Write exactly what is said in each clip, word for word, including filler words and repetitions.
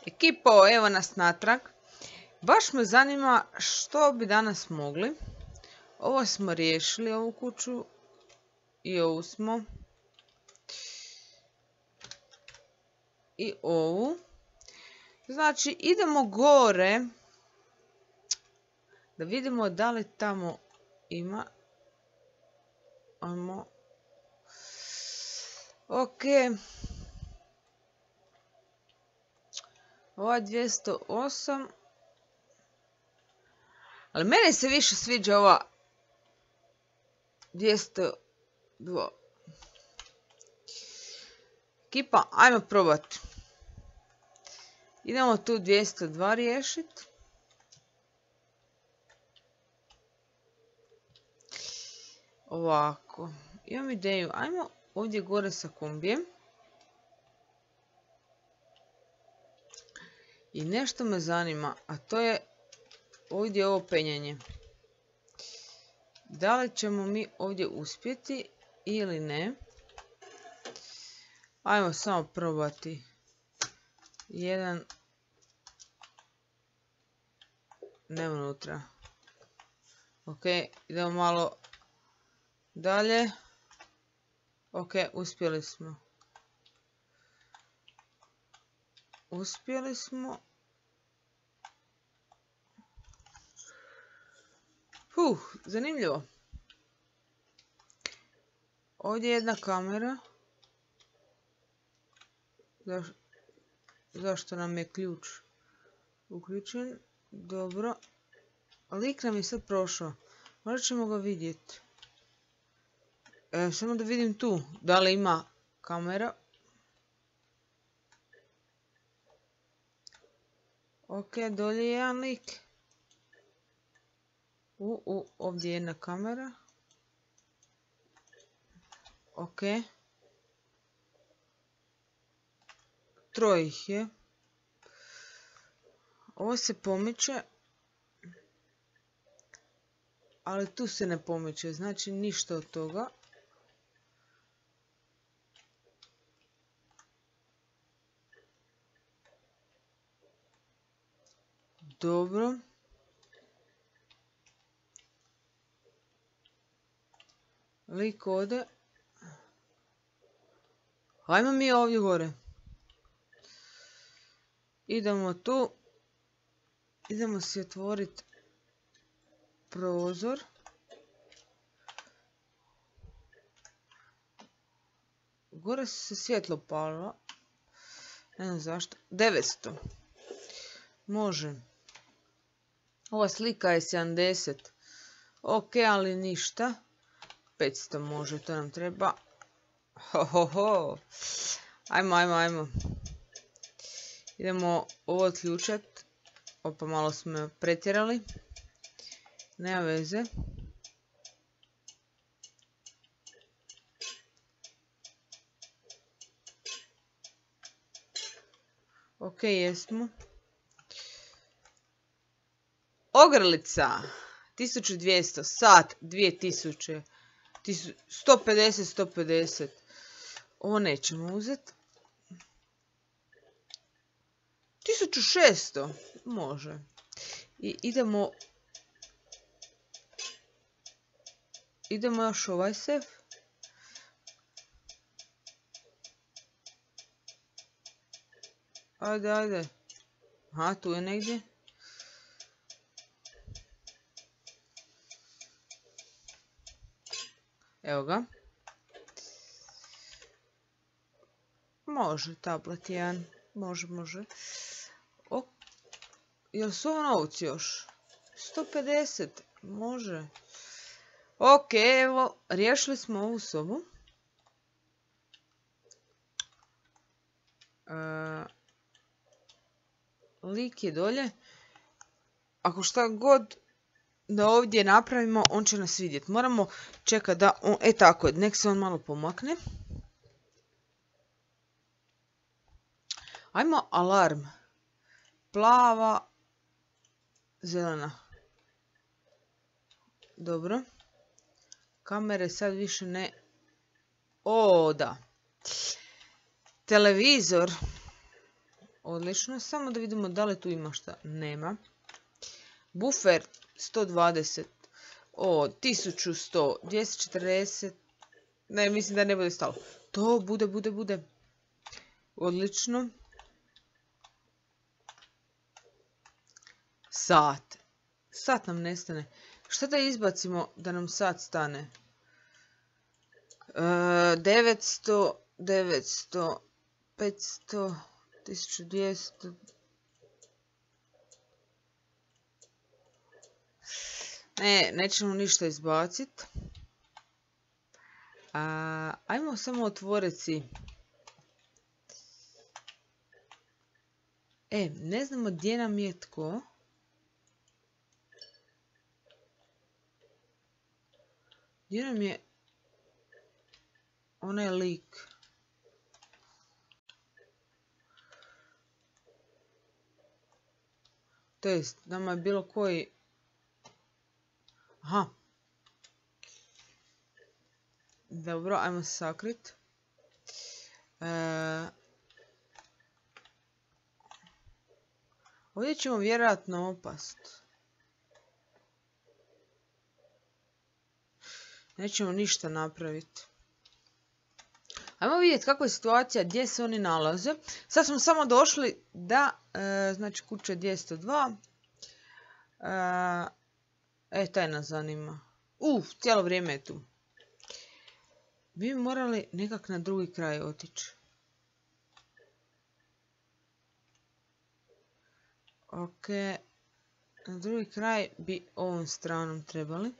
Ekipo, evo nas natrag. Baš me zanima što bi danas mogli. Ovo smo riješili, ovu kuću. I ovu smo. I ovu. Znači, idemo gore. Da vidimo da li tamo ima. Ajmo. Ok. Ova dvjesto osam. Ali mene se više sviđa ova dvjesto dva. Ekipa, ajmo probati. Idemo tu dvjesto dva riješiti. Ovako. Imam ideju. Ajmo ovdje gore sa kombijem. I nešto me zanima, a to je ovdje ovo penjanje. Da li ćemo mi ovdje uspjeti ili ne? Ajmo samo probati. Jedan. Ne unutra. Ok, idemo malo dalje. Ok, uspjeli smo. Uspjeli smo. Huh, zanimljivo. Ovdje je jedna kamera. Zaš... Zašto nam je ključ uključen? Dobro. Lik nam je sad prošao. Možda ćemo ga vidjeti. E, samo da vidim tu. Da li ima kamera? Ok, dolje je jedan lik. U, u, ovdje je jedna kamera. Ok. Troje ih je. Ovo se pomiče. Ali tu se ne pomiče, znači ništa od toga. Dobro. Lik ode. Hajmo mi ovdje gore. Idemo tu. Idemo si otvoriti prozor. Gore se svjetlo palilo. Ne znam zašto. devetsto. Može. Ova slika je sedamdeset. Ok, ali ništa. petsto može, to nam treba. Ho, ho, ho. Ajmo, ajmo, ajmo. Idemo ovo otključati. Opa, malo smo pretjerali. Nema veze. Ok, jesmo. Ogrlica. tisuću dvjesto. Sat. dvije tisuće. sto pedeset, sto pedeset. Ovo nećemo uzeti. tisuću šesto. Može. I idemo... Idemo još ovaj sef. Ajde, ajde. Aha, tu je negdje. Evo ga. Može, tablet jedan. Može, može. O, jel su ovo novci još? sto pedeset. Može. Ok, evo, riješili smo ovu sobu. E, lik je dolje. Ako šta god da ovdje napravimo, on će nas vidjeti. Moramo čekati da on... E tako, nek se on malo pomakne. Ajmo alarm. Plava. Zelena. Dobro. Kamere sad više ne... O, da. Televizor. Odlično. Samo da vidimo da li tu ima šta. Nema. Buffer sto dvadeset. O, tisuću sto. dvjesto četrdeset. Ne, mislim da ne bude stalo. To bude, bude, bude. Odlično. Sat. Sat nam nestane. Šta da izbacimo da nam sat stane? E, devetsto, devetsto, petsto, tisuću dvjesto. Ne, nećemo ništa izbaciti. Ajmo samo otvoriti si. E, ne znamo gdje nam je tko. Gdje nam je onaj lik? To jest, nama je bilo koji... Aha. Dobro, ajmo se sakrit. E... Ovdje ćemo vjerojatno opast. Nećemo ništa napraviti. Ajmo vidjeti kakva je situacija, gdje se oni nalaze. Sad smo samo došli da, e, znači kuća dvjesto dva. E, taj nas zanima. Uf, cijelo vrijeme je tu. Bi morali nekak na drugi kraj otići. Ok, na drugi kraj bi ovom stranom trebali.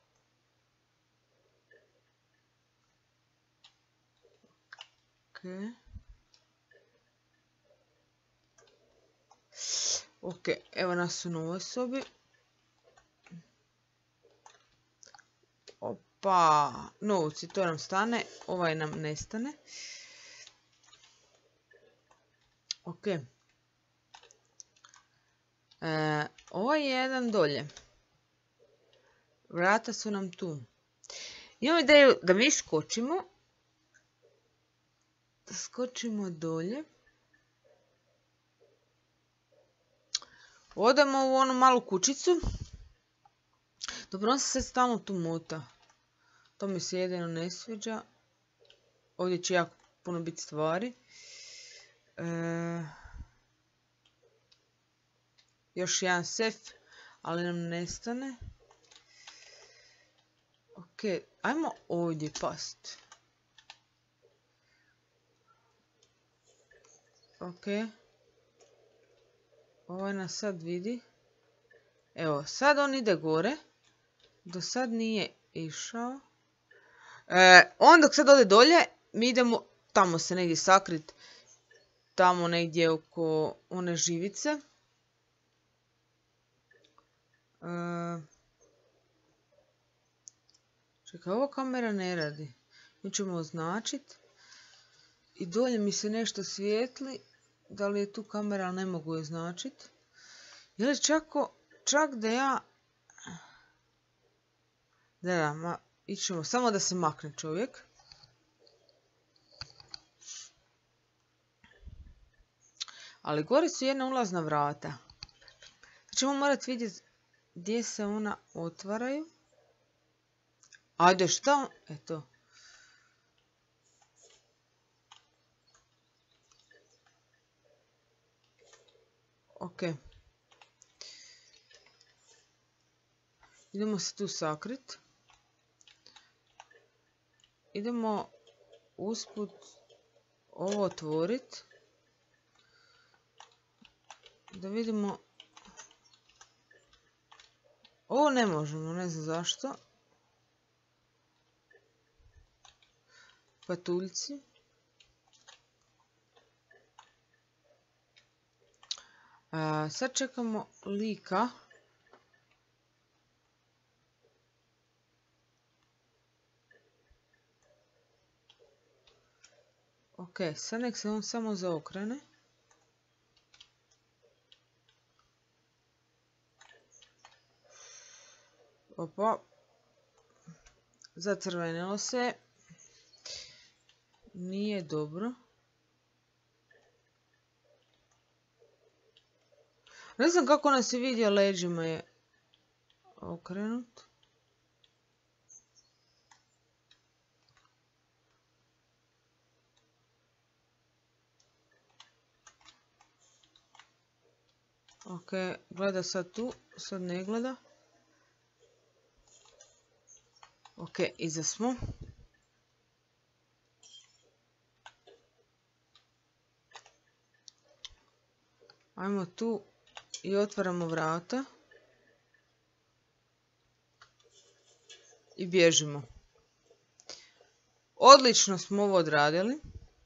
Ok. Ok, evo nas u novoj sobi. Opa, novci, to nam stane, ovaj nam nestane. Ok. E, ovaj je jedan dolje. Vrata su nam tu. Imam ideju da mi skočimo. Da skočimo dolje. Odemo u onu malu kućicu. Dobro, on se sad stalno tu mota. To mi se jedino ne sviđa. Ovdje će jako puno biti stvari. E... Još jedan sef, ali nam nestane. Ok, ajmo ovdje past. Ok. Ovaj nas sad vidi. Evo, sad on ide gore. Do sad nije išao. E, on dok sad ode dolje, mi idemo tamo se negdje sakrit. Tamo negdje oko one živice. E, čekaj, ovo kamera ne radi. Mi ćemo označiti. I dolje mi se nešto svijetli. Da li je tu kamera, ali ne mogu je označiti. Je li čako, čak da ja... Da, da, ma, ićemo, samo da se makne čovjek. Ali gore su jedna ulazna vrata. Ćemo morati vidjeti gdje se ona otvaraju. Ajde, šta? Eto. Ok. Idemo se tu sakrit. Idemo usput ovo otvoriti. Da vidimo. Ovo ne možemo, ne znam zašto. Patuljci. A, sad čekamo lika. Ok, sad nek se on samo zaokrene. Opa. Zacrvenilo se. Nije dobro. Ne znam kako nas je vidio, leđima je okrenut. Ok, gleda sad tu, sad ne gleda. Ok, iza smo. Ajmo tu i otvaramo vrata. I bježimo. Odlično smo ovo odradili.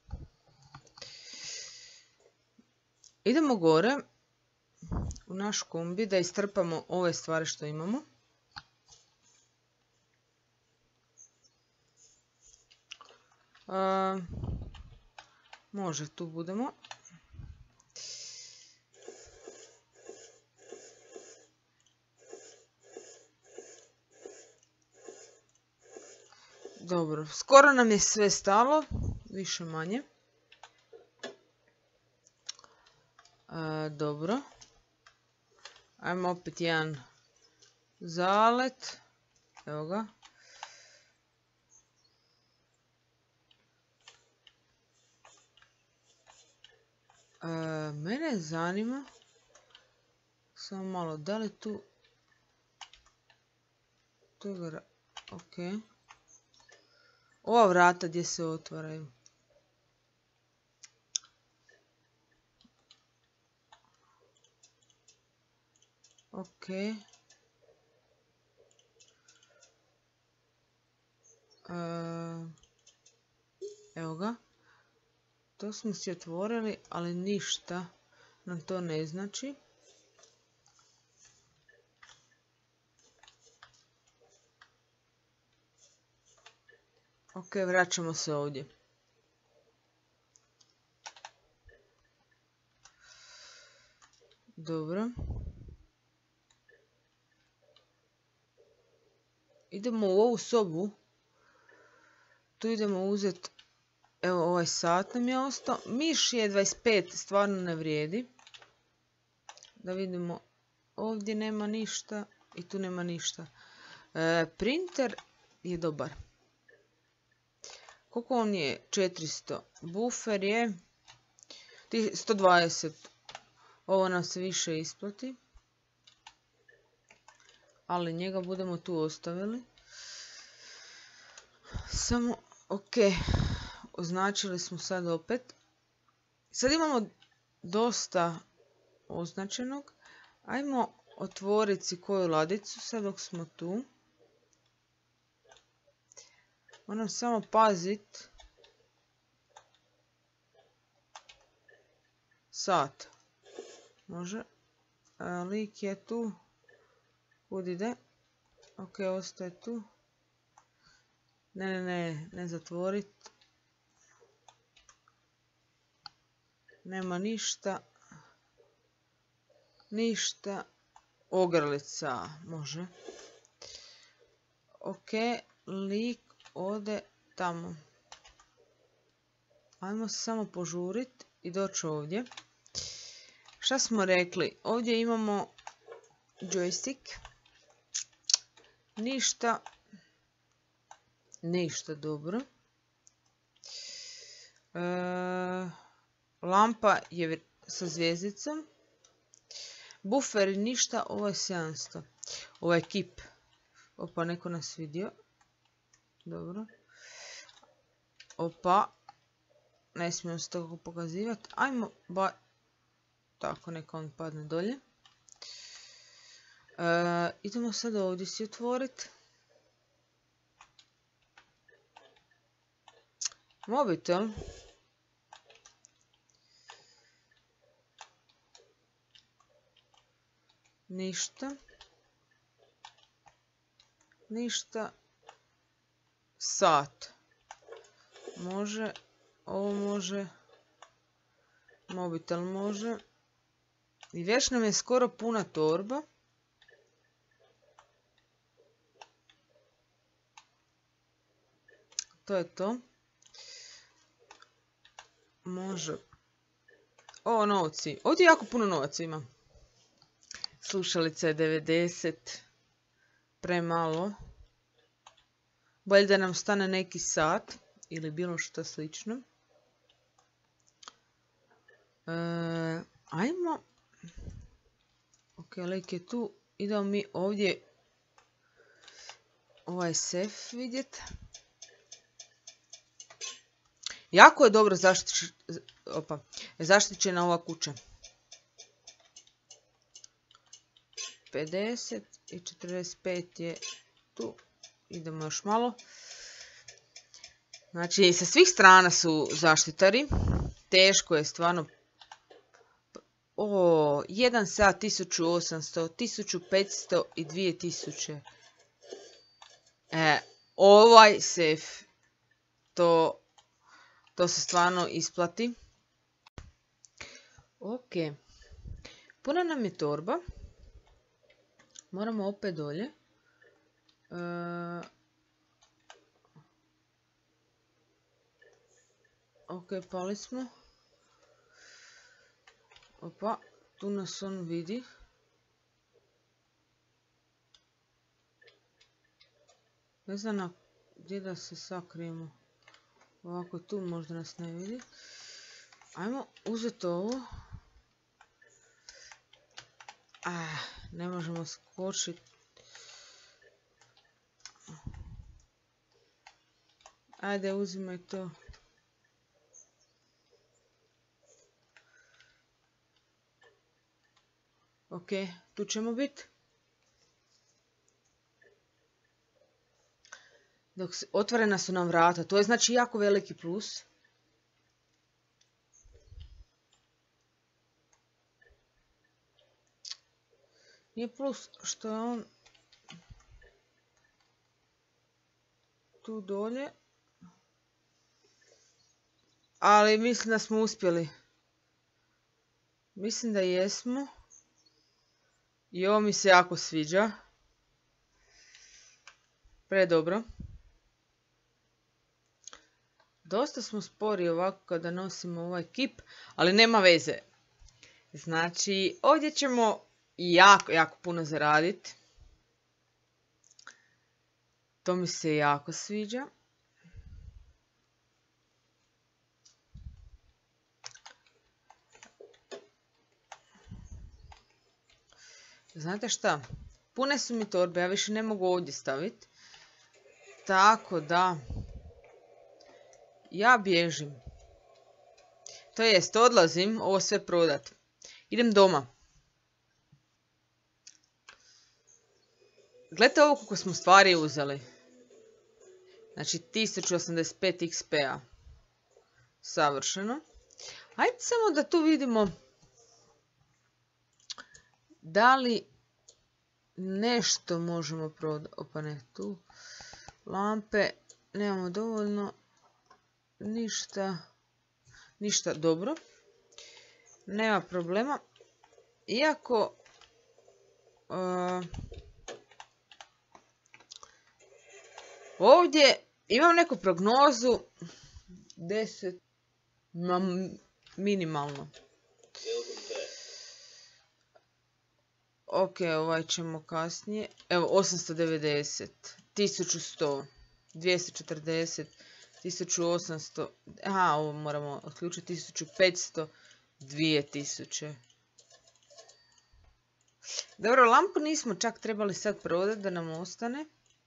Idemo gore u naš kombi da istrpamo ove stvari što imamo. A, može, tu budemo. Dobro, skoro nam je sve stalo, više manje. A, dobro. Ajmo opet jedan zalet. Evo ga. A, mene zanima. Samo malo, da li tu... Tu je... Ok. Ova vrata gdje se otvaraju. Ok. Evo ga. To smo si otvorili, ali ništa nam to ne znači. Ok, vraćamo se ovdje. Dobro. Idemo u ovu sobu. Tu idemo uzeti, evo ovaj sat nam je ostao. Miš je dvadeset pet, stvarno ne vrijedi. Da vidimo, ovdje nema ništa i tu nema ništa. E, printer je dobar. Koliko on je? četiristo. Bufer je sto dvadeset. Ovo nam se više isplati. Ali njega budemo tu ostavili. Samo, ok. Označili smo sad opet. Sad imamo dosta označenog. Ajmo otvoriti si koju ladicu sad dok smo tu. Moram samo pazit. Sat. Može. A, lik je tu. Kud ide? Ok, ostaje tu. Ne, ne, ne, ne zatvorit. Nema ništa. Ništa. Ogrlica. Može. Ok, lik ode tamo. Ajmo se samo požurit i doći ovdje. Šta smo rekli? Ovdje imamo joystick. Ništa. Ništa, dobro. E, lampa je sa zvijezdicom. Bufer ništa, ovo je sedamsto. Ovo je kip. Opa, neko nas vidio. Dobro. Opa. Ne smijem se tako pokazivati. Ajmo ba... Tako, neka on padne dolje. E, idemo sad ovdje si otvoriti. Mobitel. Ništa. Ništa. Sat. Može. Ovo može. Mobitel može. I već nam je skoro puna torba. To je to. Može. O, novci. Ovdje jako puno novaca ima. slušalica je devedeset. Premalo. Bolje da nam stane neki sat ili bilo što slično. E, ajmo. Ok, lik je tu. Idemo mi ovdje ovaj sef vidjeti. Jako je dobro zaštić, opa, zaštićena ova kuća. pedeset i četrdeset pet je tu. Idemo još malo. Znači, sa svih strana su zaštitari. Teško je stvarno. O, jedan sat, tisuću osamsto, tisuću petsto i dvije tisuće. E, ovaj sef, to, to se stvarno isplati. Ok. Puna nam je torba. Moramo opet dolje. E, ok, pali smo. Opa, tu nas on vidi. Ne znam gdje da se sakrijemo. Ovako tu možda nas ne vidi. Ajmo uzeti ovo. Ah, ne možemo skočiti. Ajde, uzimaj to. Ok, tu ćemo biti. Dok se, otvorena su nam vrata. To je znači jako veliki plus. Nije plus što je on tu dolje. Ali mislim da smo uspjeli. Mislim da jesmo. I ovo mi se jako sviđa. Predobro. Dosta smo spori ovako kada nosimo ovaj kip, ali nema veze. Znači, ovdje ćemo jako, jako puno zaraditi. To mi se jako sviđa. Znate šta? Pune su mi torbe, ja više ne mogu ovdje staviti. Tako da ja bježim. To jest, odlazim ovo sve prodat. Idem doma. Gledajte ovo koliko smo stvari uzeli. Znači tisuću osamdeset pet X P-a. Savršeno. Ajde samo da tu vidimo da li nešto možemo prodati. Opa ne, tu lampe nemamo dovoljno. Ništa. Ništa dobro. Nema problema. Iako uh, ovdje imam neku prognozu deset ma, minimalno. Ok, ovaj ćemo kasnije. Evo, osamsto devedeset, tisuću sto, dvjesto četrdeset, tisuću osamsto, aha, ovo moramo otključiti, tisuću petsto, dvije tisuće. Dobro, lampu nismo čak trebali sad prodati da nam ostane.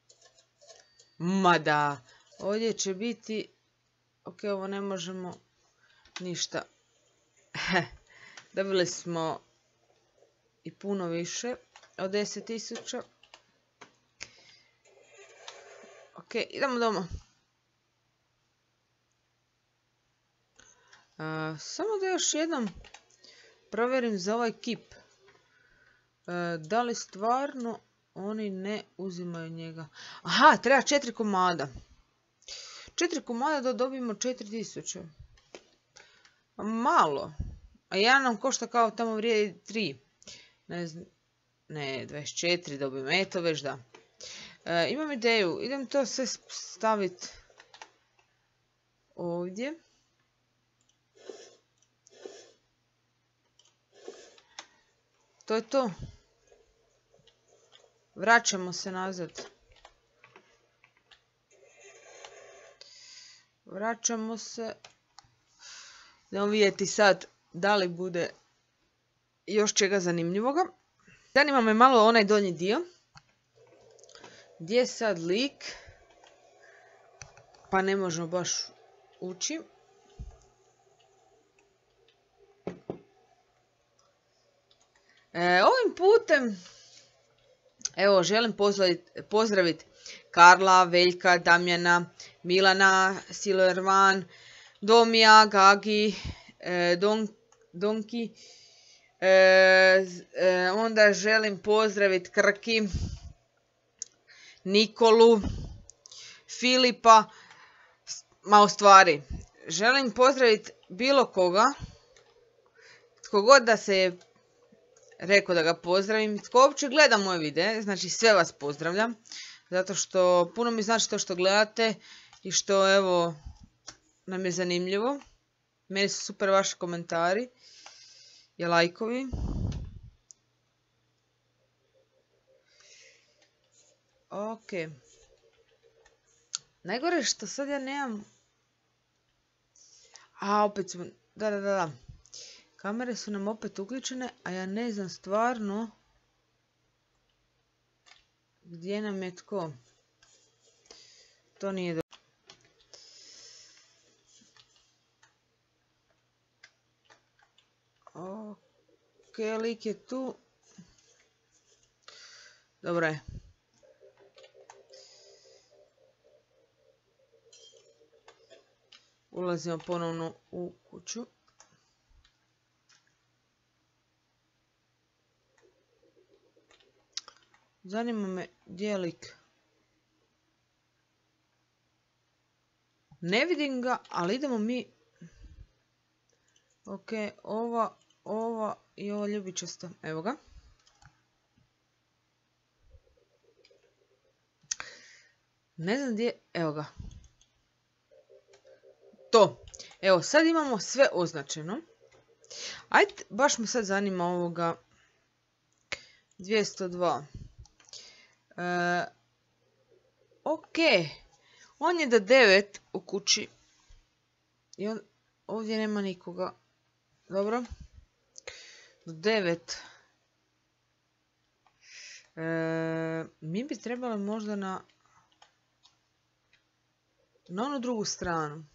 Ma da, ovdje će biti, ok, ovo ne možemo ništa. Dobili smo i puno više od deset tisuća. Ok, idemo doma. Uh, samo da još jednom provjerim za ovaj kip. Uh, da li stvarno oni ne uzimaju njega? Aha, treba četiri komada. Četiri komada da dobijemo četiri tisuće. Malo. A jedan nam košta kao tamo vrijedi tri. Ne znam. Ne, dvadeset četiri dobijem. Eto već da. E, imam ideju. Idem to sve staviti ovdje. To je to. Vraćamo se nazad. Vraćamo se. Idemo vidjeti sad da li bude još čega zanimljivoga. Zanima me malo onaj donji dio. Gdje je sad lik? Pa ne možemo baš ući. E, ovim putem evo želim pozdraviti Karla, Veljka, Damjana, Milana, Silervan, Domija, Gagi, e, Don, Donki. E, e, onda želim pozdraviti Krki, Nikolu, Filipa. Ma u stvari, želim pozdraviti bilo koga, tko god da se je rekao da ga pozdravim, tko uopće gleda moje videe, znači sve vas pozdravljam, zato što puno mi znači to što gledate i što evo nam je zanimljivo. Meni su super vaši komentari i lajkovi. Ok. Najgore je što sad ja nemam... A, opet su... Da, da, da, da. Kamere su nam opet uključene, a ja ne znam stvarno gdje nam je tko. To nije dobro. Ok, lik je tu. Dobro je. Ulazimo ponovno u kuću. Zanima me gdje je lik. Ne vidim ga, ali idemo mi. Ok, ova, ova i ova ljubičasta. Evo ga. Ne znam gdje, evo ga. To. Evo, sad imamo sve označeno. Ajde, baš me sad zanima ovoga dvjesto dva. E, ok. On je do devet u kući. I on, ovdje nema nikoga. Dobro. Do devet. E, mi bi trebali možda na na onu drugu stranu.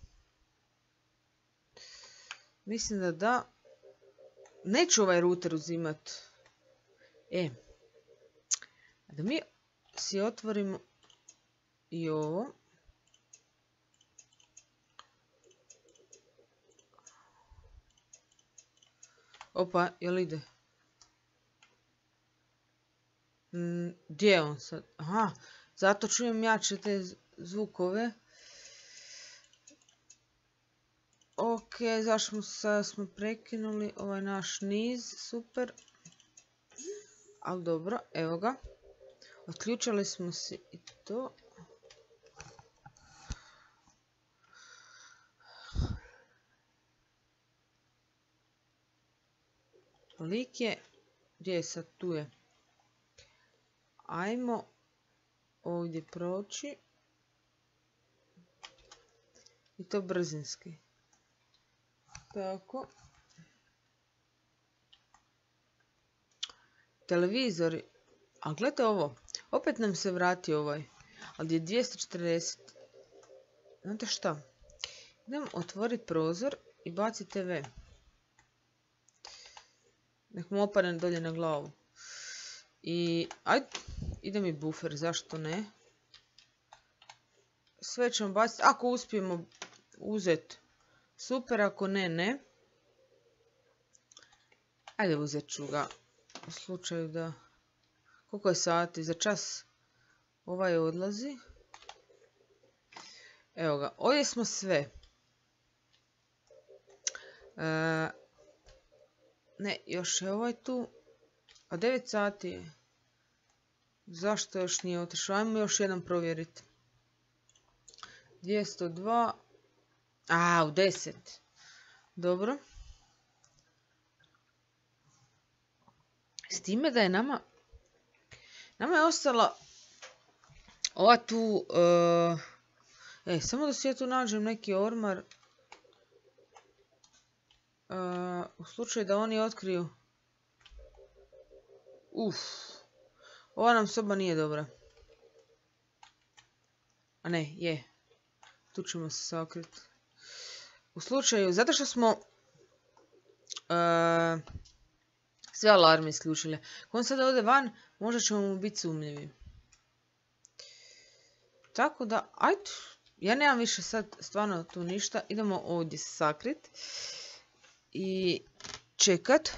Mislim da da. Neću ovaj router uzimat. E. Da mi si otvorimo i ovo. Opa, jel ide? Gdje je on sad? Aha, zato čujem jače te zvukove. Ok, zašto sad smo prekinuli ovaj naš niz, super. Ali dobro, evo ga. Otključali smo se i to. Lik je, gdje je sad, tu je. Ajmo ovdje proći. I to brzinski. Tako. Televizori. A gledajte ovo. Opet nam se vrati ovaj. Ali je dvjesto četrdeset. Znate šta? Idem otvoriti prozor i baciti te ve. Nek mu opadne dolje na glavu. I ajde. Ide mi bufer. Zašto ne? Sve ćemo baciti. Ako uspijemo uzeti. Super, ako ne, ne. Ajde, uzet ću ga. U slučaju da... Koliko je sati? Za čas ovaj odlazi. Evo ga. Ovdje smo sve. E, ne, još je ovaj tu. A devet sati je. Zašto još nije otišao? Ajmo još jedan provjeriti. dvjesto dva. A, u deset. Dobro. S time da je nama... Nama je ostala ova tu... Uh, e, samo da si ja tu nađem neki ormar. Uh, u slučaju da oni otkriju... Uf. Ova nam soba nije dobra. A ne, je. Tu ćemo se sakriti. U slučaju, zato što smo... Uh, sve alarme isključili. Ako on sada ode van, možda ćemo mu biti sumnjivi. Tako da, ajde. Ja nemam više sad stvarno tu ništa. Idemo ovdje se sakrit. I čekat.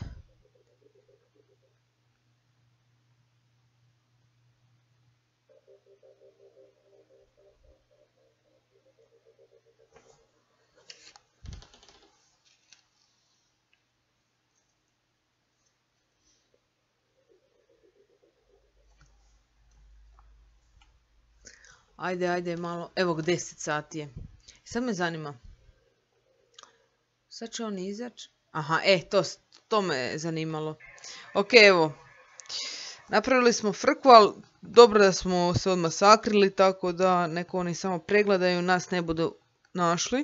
Ajde, ajde, malo. Evo, deset sati je. Sad me zanima. Sad će on izaći. Aha, e, to, to me je zanimalo. Ok, evo. Napravili smo frku, ali dobro da smo se odmah sakrili, tako da neko oni samo pregledaju, nas ne budu našli.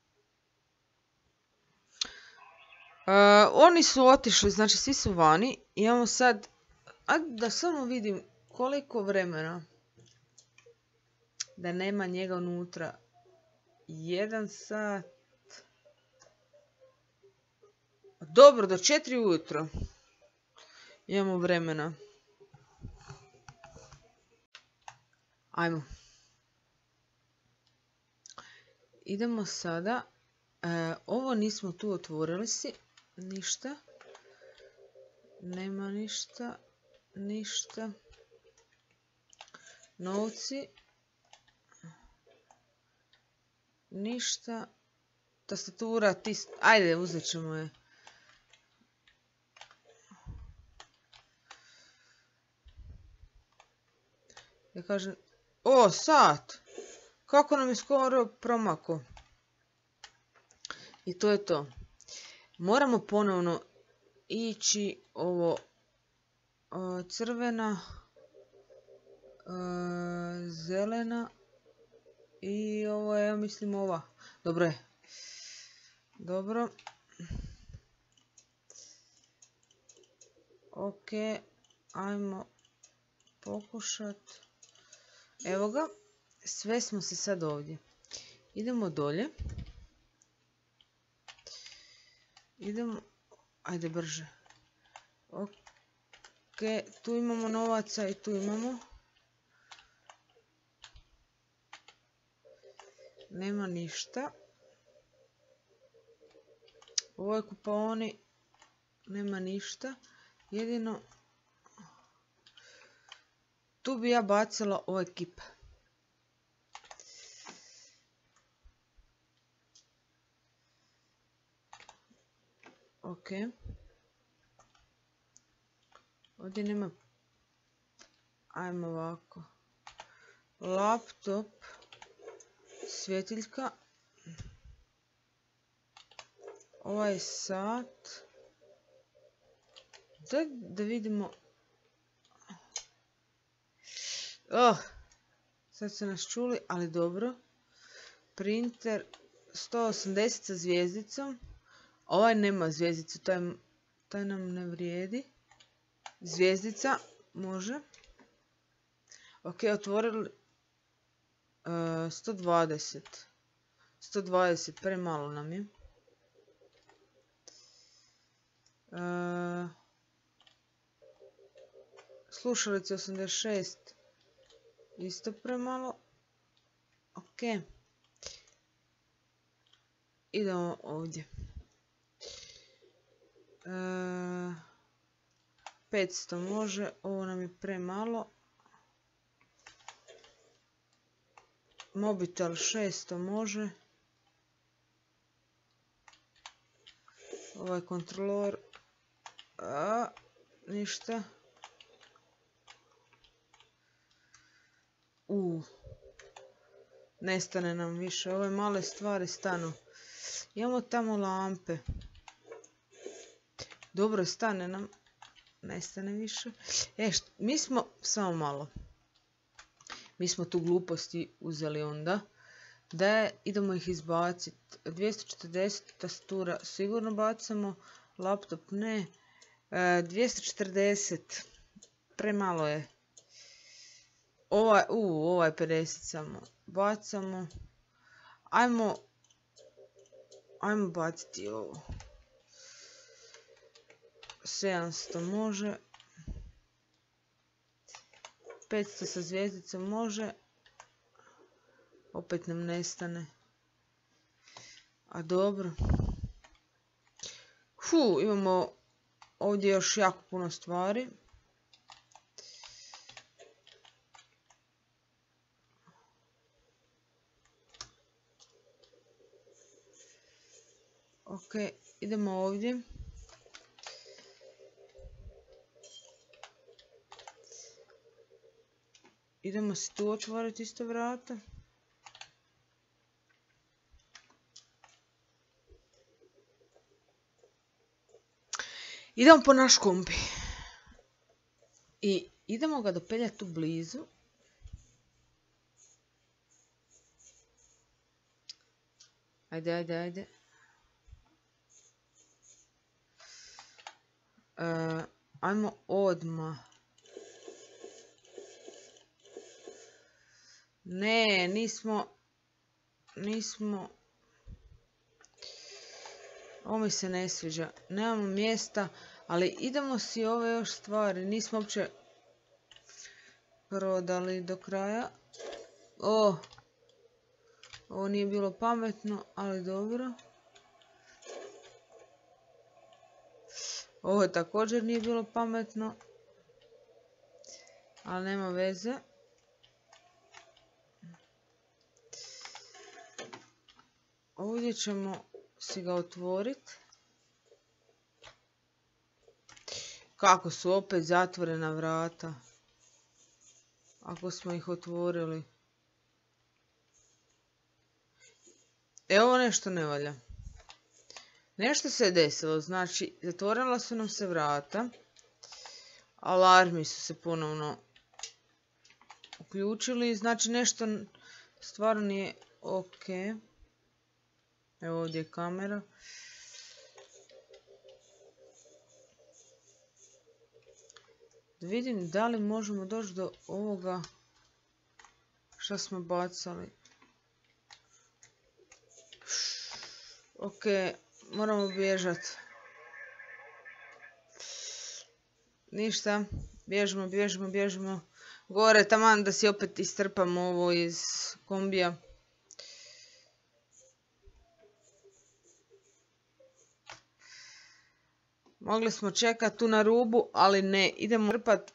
Uh, oni su otišli, znači svi su vani. Imamo sad, ajde da samo vidim koliko vremena. Da nema njega unutra. Jedan sat. Dobro, do četiri ujutro. Imamo vremena. Ajmo. Idemo sada. E, ovo nismo tu otvorili si. Ništa. Nema ništa. Ništa. Novci. Ništa. Tastatura. Tis... Ajde, uzet ćemo je. Ja kažem... O, sat! Kako nam je skoro promako. I to je to. Moramo ponovno ići ovo o, crvena, o, zelena i ovo je, ja mislim, ova. Dobro je. Dobro. Ok, ajmo pokušat. Evo ga. Sve smo se sad ovdje. Idemo dolje. Idemo. Ajde brže. Ok. Tu imamo novaca i tu imamo. Nema ništa. U ovoj kupaoni nema ništa. Jedino tu bi ja bacila ovaj kip. Ok. Ovdje nema. Ajmo ovako. Laptop. Svjetiljka. Ovaj sat. Da, da vidimo. Oh, sad su nas čuli, ali dobro. Printer sto osamdeset sa zvijezdicom. Ovaj nema zvijezdicu, taj, taj nam ne vrijedi. Zvijezdica, može. Ok, otvorili uh, sto dvadeset. sto dvadeset, premalo nam je. Uh, slušalice osamdeset šest. Isto premalo. Ok. Idemo ovdje. E, petsto može. Ovo nam je premalo. Mobitel šesto može. Ovaj kontrolor. A, ništa. U. Nestane nam više. Ove male stvari stanu. Imamo tamo lampe. Dobro, stane nam. nestane više. E, mi smo, samo malo, mi smo tu gluposti uzeli onda, da je, idemo ih izbaciti. dvjesto četrdeset tastatura sigurno bacamo, laptop ne. E, dvjesto četrdeset, premalo je. Ovaj, u, ovaj pedeset samo bacamo. Ajmo, ajmo baciti ovo. sedamsto može. petsto sa zvijezdicom može. Opet nam nestane. A dobro. Fu, imamo ovdje još jako puno stvari. Ok, idemo ovdje. Idemo si tu otvoriti isto vrata. Idemo po naš kombi. I idemo ga dopeljati tu blizu. Ajde, ajde, ajde. Uh, ajmo odmah. Ne, nismo, nismo, ovo mi se ne sviđa, nemamo mjesta, ali idemo si ove još stvari, nismo uopće prodali do kraja. O, ovo nije bilo pametno, ali dobro. Ovo također nije bilo pametno, ali nema veze. Ovdje ćemo si ga otvoriti. Kako su opet zatvorena vrata? Ako smo ih otvorili. Evo nešto ne valja. Nešto se je desilo. Znači, zatvorila su nam se vrata. Alarmi su se ponovno uključili. Znači, nešto stvarno nije ok. Evo ovdje je kamera. Da vidim da li možemo doći do ovoga što smo bacali. Ok, moramo bježati. Ništa, bježimo, bježimo, bježimo. Gore, taman da si opet istrpamo ovo iz kombija. Mogli smo čekati tu na rubu, ali ne, idemo trpati.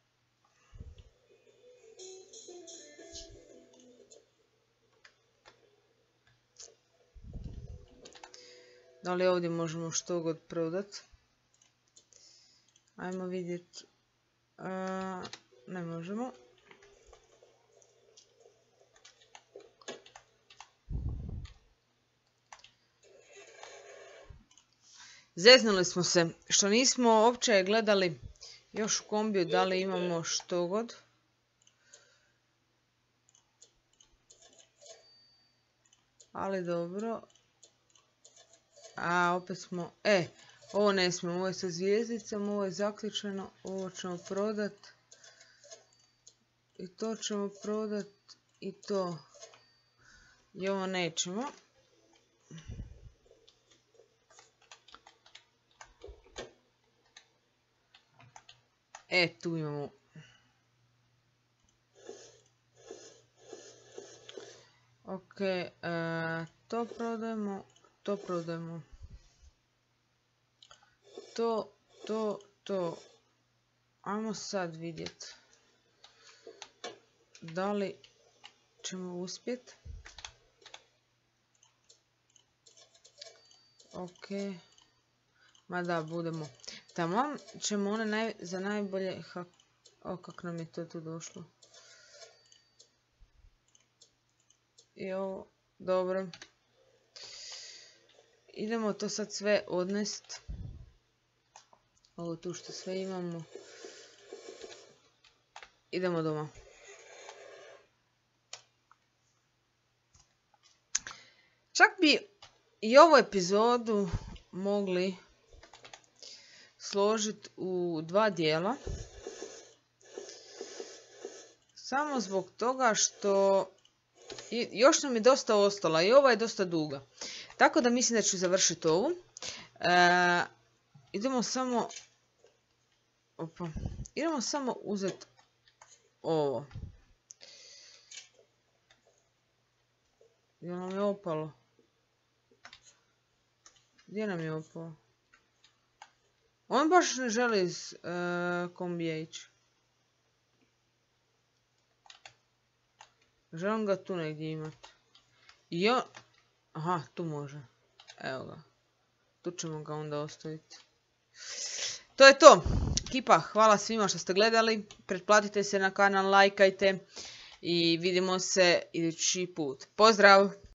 Da li ovdje možemo što god prodati? Ajmo vidjeti. Ne možemo. Zeznuli smo se, što nismo uopće gledali još u kombiju da li imamo što god. Ali dobro. A, opet smo... E, ovo ne smijemo, ovo je sa zvijezdicom, ovo je zaključeno, ovo ćemo prodat. I to ćemo prodat, i to. I ovo nećemo. E, tu imamo. Ok, e, to prodajemo, to prodajemo. To, to, to. Ajmo sad vidjeti. Da li ćemo uspjeti. Ok. Ma da, budemo. Tamo ćemo one naj, za najbolje... Ha, o, kak nam je to tu došlo. I ovo, dobro. Idemo to sad sve odnest. Ovo tu što sve imamo. Idemo doma. Čak bi i ovu epizodu mogli složiti u dva dijela. Samo zbog toga što još nam je dosta ostala i ova je dosta duga. Tako da mislim da ću završiti ovu. E, idemo samo... Opa. Idemo samo uzeti ovo. Gdje nam je opalo? Gdje nam je opalo? On baš ne želi iz uh, kombija ići. Želim ga tu negdje imati. I on... Aha, tu može. Evo ga. Tu ćemo ga onda ostaviti. To je to. Ekipa, hvala svima što ste gledali. Pretplatite se na kanal, lajkajte. I vidimo se idući put. Pozdrav!